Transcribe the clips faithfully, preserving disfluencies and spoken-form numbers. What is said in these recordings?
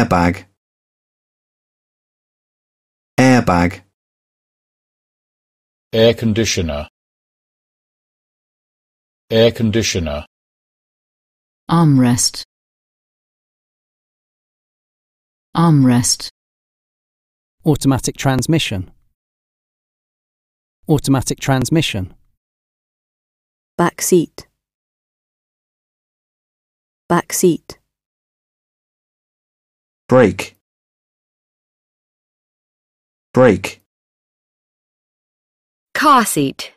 airbag, airbag, air conditioner, air conditioner, armrest, armrest, automatic transmission, automatic transmission, back seat, back seat, brake, brake, car seat,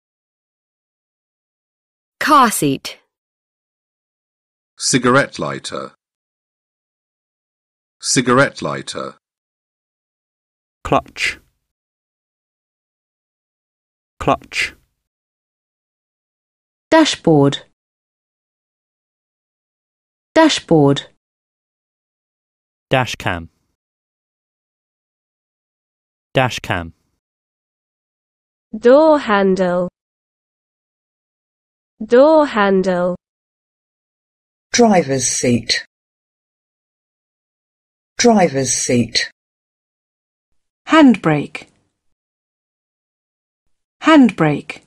car seat, cigarette lighter, cigarette lighter, clutch, clutch, dashboard, dashboard, dashcam, dashcam, door handle, door handle, driver's seat, driver's seat, handbrake, handbrake,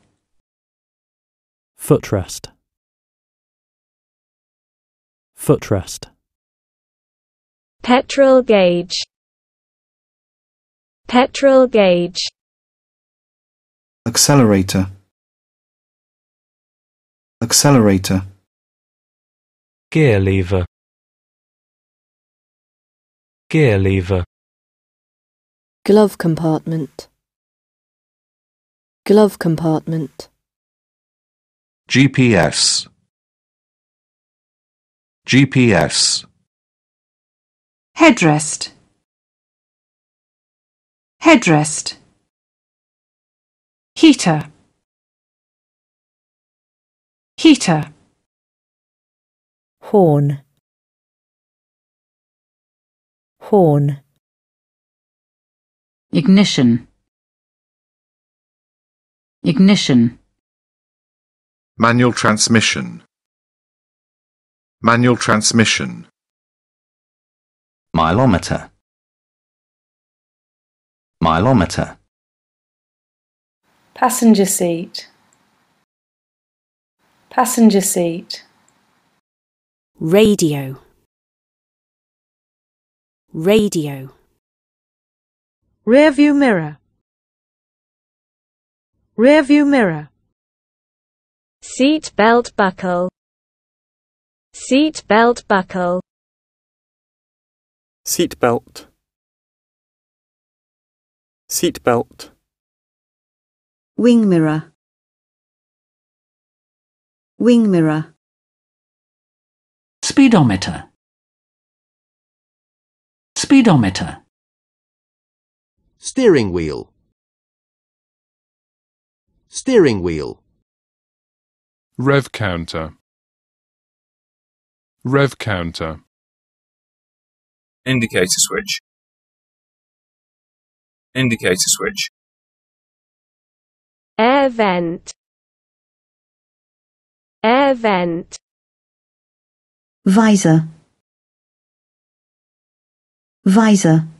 footrest, footrest, petrol gauge, petrol gauge, accelerator, accelerator, gear lever, gear lever, glove compartment, glove compartment, G P S, G P S, headrest, headrest, heater, heater, horn, horn, ignition, ignition, manual transmission, manual transmission, mileometer, mileometer, passenger seat, passenger seat, radio, radio, rear view mirror, rear view mirror, seat belt buckle, seat belt buckle, seat belt, seat belt, wing mirror, wing mirror, speedometer, speedometer, steering wheel, steering wheel, rev counter, rev counter, indicator switch, indicator switch, air vent, air vent, visor, visor,